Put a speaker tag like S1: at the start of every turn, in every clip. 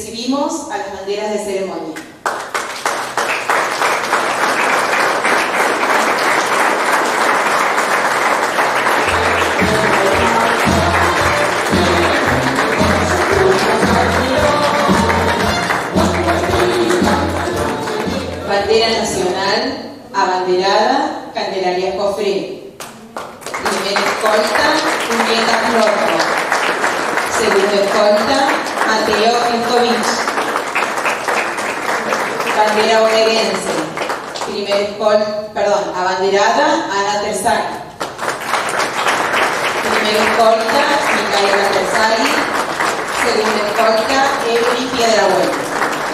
S1: Recibimos a las banderas de ceremonia. Bandera nacional, abanderada, Candelaria Joffre. Primera escolta, Julieta Florto. Segunda escolta, Mateo Enkovich. Bandera bonaerense. Abanderada, Ana Terzaghi. Primera escolta, Micaela Terzaghi. Segunda escolta, Evelyn Piedrabuena.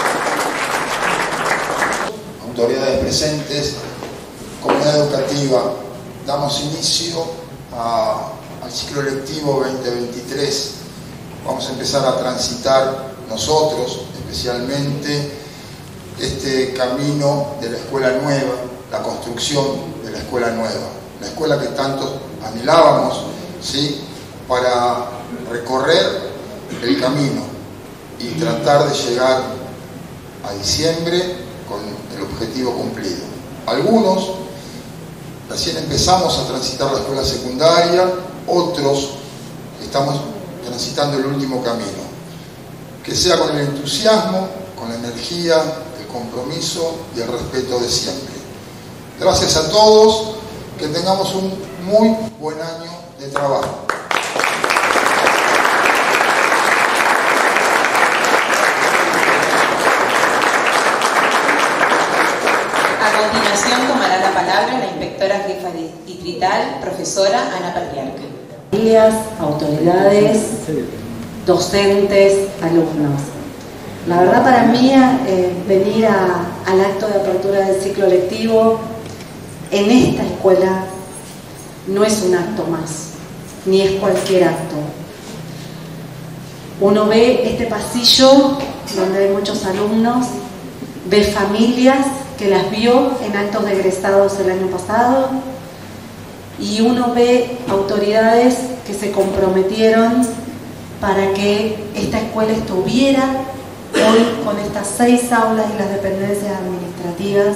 S2: Autoridades presentes, comunidad educativa, damos inicio al ciclo lectivo 2023. Vamos a empezar a transitar nosotros, especialmente, este camino de la escuela nueva, la construcción de la escuela nueva, la escuela que tanto anhelábamos, ¿sí?, para recorrer el camino y tratar de llegar a diciembre con el objetivo cumplido. Algunos recién empezamos a transitar la escuela secundaria, otros estamos transitando el último camino. Que sea con el entusiasmo, con la energía, el compromiso y el respeto de siempre. Gracias a todos, que tengamos un muy buen año de trabajo.
S1: A continuación tomará la palabra la inspectora jefa distrital, profesora Ana Patriarca.
S3: Familias, autoridades, docentes, alumnos. La verdad, para mí venir al acto de apertura del ciclo lectivo en esta escuela no es un acto más, ni es cualquier acto. Uno ve este pasillo donde hay muchos alumnos, ve familias que las vio en actos de egresados el año pasado, y uno ve autoridades que se comprometieron para que esta escuela estuviera hoy con estas 6 aulas y las dependencias administrativas,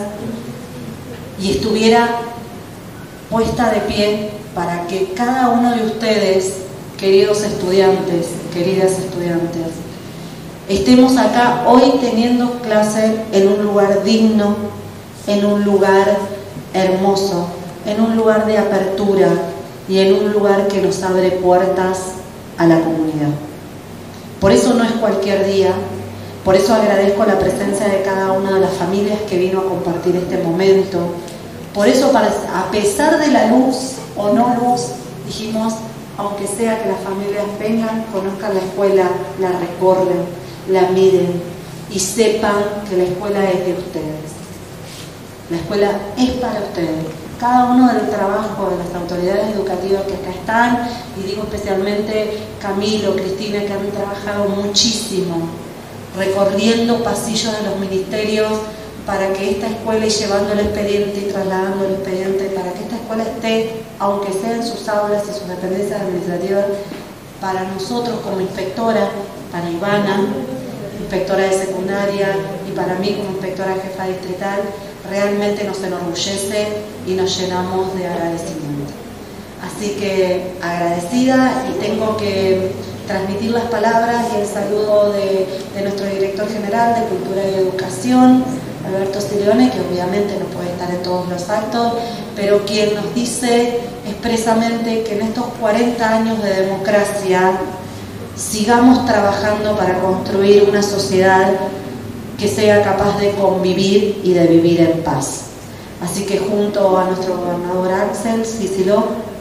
S3: y estuviera puesta de pie para que cada uno de ustedes, queridos estudiantes, queridas estudiantes, estemos acá hoy teniendo clase en un lugar digno, en un lugar hermoso, en un lugar de apertura y en un lugar que nos abre puertas a la comunidad. Por eso no es cualquier día, por eso agradezco la presencia de cada una de las familias que vino a compartir este momento. Por eso, a pesar de la luz o no luz, dijimos, aunque sea que las familias vengan, conozcan la escuela, la recorren, la miren y sepan que la escuela es de ustedes. La escuela es para ustedes. Cada uno del trabajo de las autoridades educativas que acá están, y digo especialmente Camilo, Cristina, que han trabajado muchísimo recorriendo pasillos de los ministerios para que esta escuela, y llevando el expediente y trasladando el expediente, para que esta escuela esté, aunque sea en sus aulas y sus dependencias administrativas, para nosotros como inspectora, para Ivana, inspectora de secundaria, y para mí como inspectora jefa distrital, realmente nos enorgullece y nos llenamos de agradecimiento. Así que agradecida, y tengo que transmitir las palabras y el saludo de nuestro director general de Cultura y Educación, Alberto Silione, que obviamente no puede estar en todos los actos, pero quien nos dice expresamente que en estos 40 años de democracia sigamos trabajando para construir una sociedad que sea capaz de convivir y de vivir en paz. Así que junto a nuestro gobernador Axel Kicillof,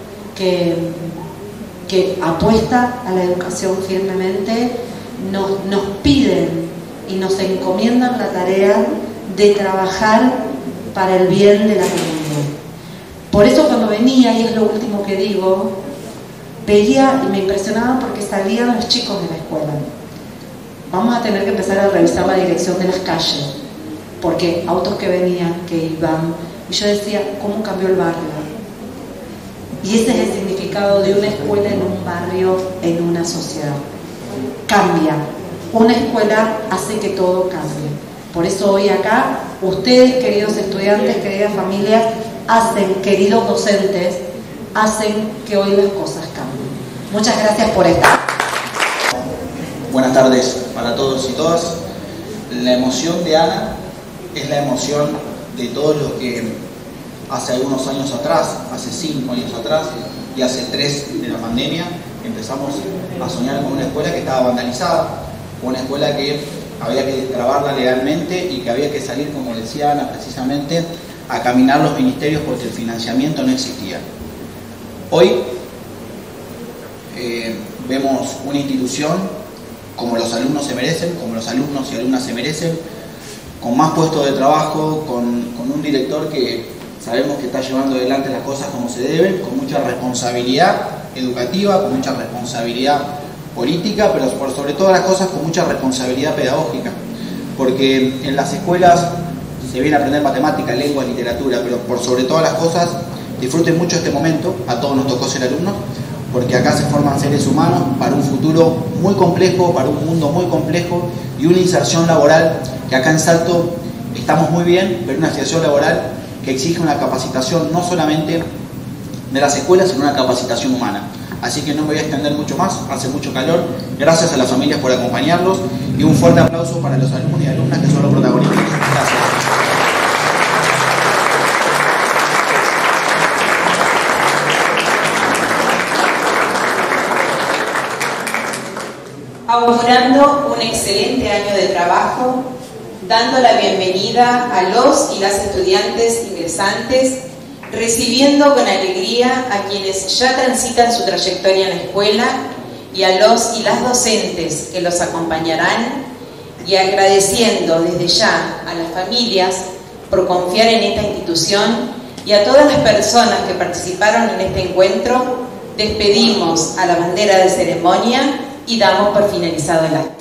S3: que apuesta a la educación firmemente, nos piden y nos encomiendan la tarea de trabajar para el bien de la comunidad. Por eso cuando venía, y es lo último que digo, veía y me impresionaba porque salían los chicos de la escuela. Vamos a tener que empezar a revisar la dirección de las calles, porque autos que venían, que iban, y yo decía, ¿cómo cambió el barrio? Y ese es el significado de una escuela en un barrio, en una sociedad. Cambia. una escuela hace que todo cambie. Por eso hoy acá, ustedes, queridos estudiantes, queridas familias, queridos docentes, hacen que hoy las cosas cambien. Muchas gracias por estar.
S4: Buenas tardes para todos y todas. La emoción de Ana es la emoción de todos los que hace algunos años atrás, hace 5 años atrás y hace 3 de la pandemia, empezamos a soñar con una escuela que estaba vandalizada, una escuela que había que destrabarla legalmente y que había que salir, como decía Ana precisamente, a caminar los ministerios porque el financiamiento no existía. Hoy vemos una institución como los alumnos se merecen, como los alumnos y alumnas se merecen, con más puestos de trabajo, con un director que sabemos que está llevando adelante las cosas como se deben, con mucha responsabilidad educativa, con mucha responsabilidad política, pero por sobre todas las cosas con mucha responsabilidad pedagógica, porque en las escuelas se viene a aprender matemática, lengua, literatura, pero por sobre todas las cosas disfruten mucho este momento, a todos nos tocó ser alumnos, porque acá se forman seres humanos para un futuro muy complejo, para un mundo muy complejo y una inserción laboral que acá en Salto estamos muy bien, pero una inserción laboral que exige una capacitación no solamente de las escuelas, sino una capacitación humana. Así que no me voy a extender mucho más, hace mucho calor. Gracias a las familias por acompañarlos y un fuerte aplauso para los alumnos y alumnas que son los protagonistas. Gracias.
S1: Augurando un excelente año de trabajo, dando la bienvenida a los y las estudiantes ingresantes, recibiendo con alegría a quienes ya transitan su trayectoria en la escuela y a los y las docentes que los acompañarán, y agradeciendo desde ya a las familias por confiar en esta institución y a todas las personas que participaron en este encuentro, despedimos a la bandera de ceremonia y damos por finalizado el acto.